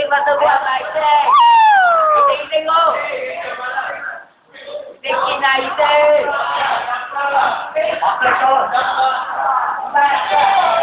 mà tôi qua lại xe. Đi không? Đi kia này đi.